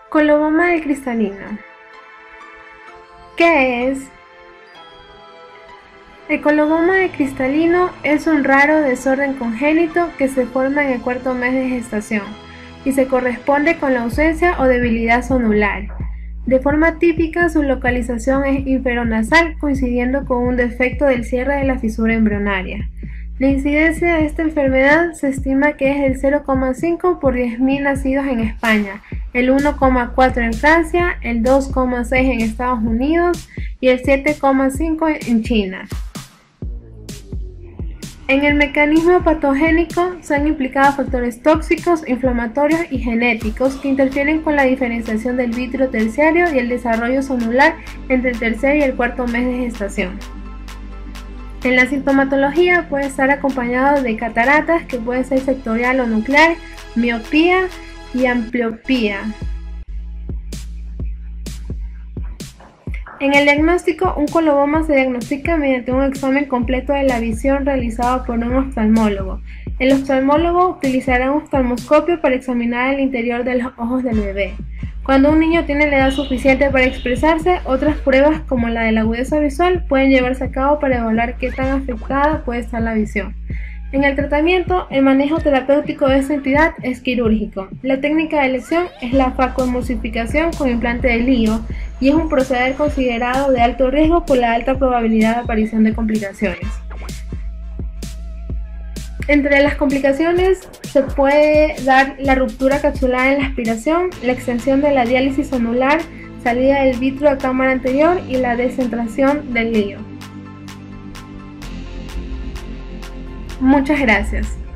Coloboma del cristalino. ¿Qué es? El coloboma del cristalino es un raro desorden congénito que se forma en el cuarto mes de gestación y se corresponde con la ausencia o debilidad sonular. De forma típica, su localización es inferonasal, coincidiendo con un defecto del cierre de la fisura embrionaria. La incidencia de esta enfermedad se estima que es el 0,5 por 10.000 nacidos en España, el 1,4 en Francia, el 2,6 en Estados Unidos y el 7,5 en China. En el mecanismo patogénico se han implicado factores tóxicos, inflamatorios y genéticos que interfieren con la diferenciación del vitrio terciario y el desarrollo sonular entre el tercer y el cuarto mes de gestación. En la sintomatología puede estar acompañado de cataratas, que puede ser sectorial o nuclear, miopía y ambliopía. En el diagnóstico, un coloboma se diagnostica mediante un examen completo de la visión realizado por un oftalmólogo. El oftalmólogo utilizará un oftalmoscopio para examinar el interior de los ojos del bebé. Cuando un niño tiene la edad suficiente para expresarse, otras pruebas como la de la agudeza visual pueden llevarse a cabo para evaluar qué tan afectada puede estar la visión. En el tratamiento, el manejo terapéutico de esta entidad es quirúrgico. La técnica de elección es la facoemulsificación con implante de lío y es un proceder considerado de alto riesgo por la alta probabilidad de aparición de complicaciones. Entre las complicaciones se puede dar la ruptura capsular en la aspiración, la extensión de la diálisis sonular, salida del vitrio a cámara anterior y la descentración del lío. Muchas gracias.